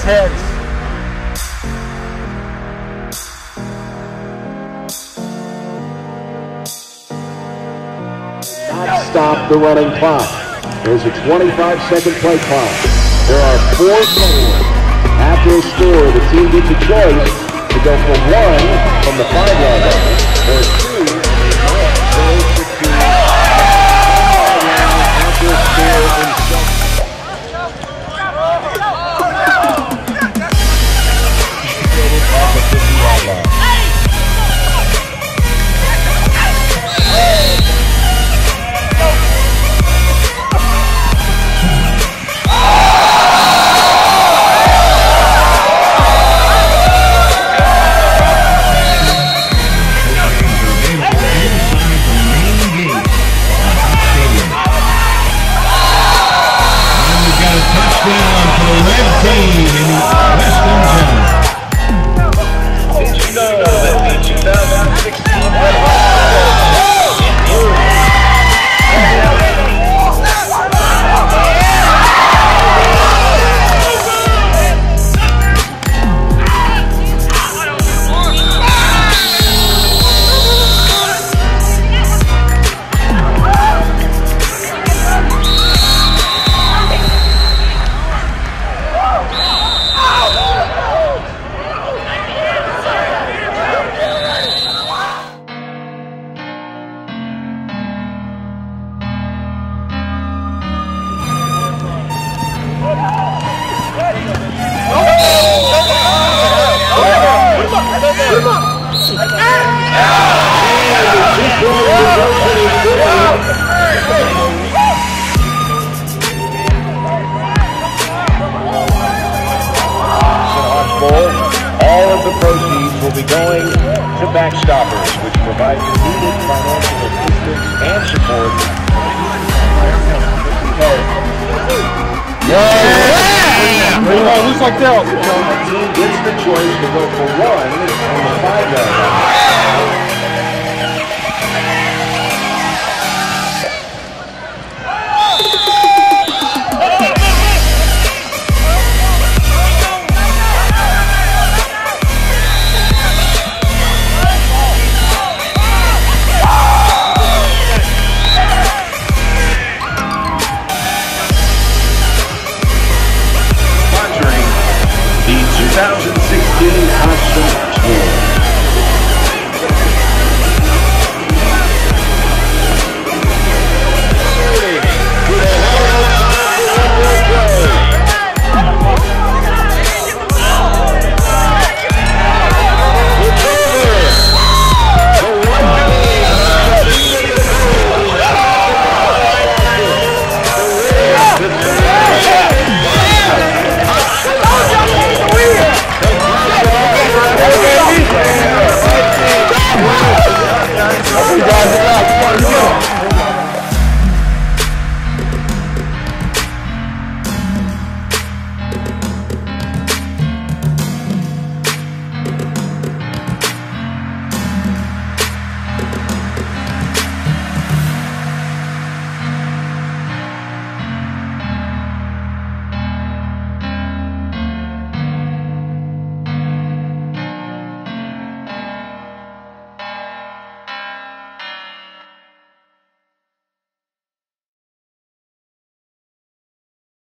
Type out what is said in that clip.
heads. Not stop the running clock. There's a 25-second play clock. There are 4 players. After a score, the team gets a choice to go for 1 from the 5-yard line or 2 goes for 2 after a score in 7. At the 50-yard line. All of the proceeds will be going to Backstoppers, which provides needed financial assistance and support. Looks like that. The team gets the choice to go for 1 on the 5-yard line.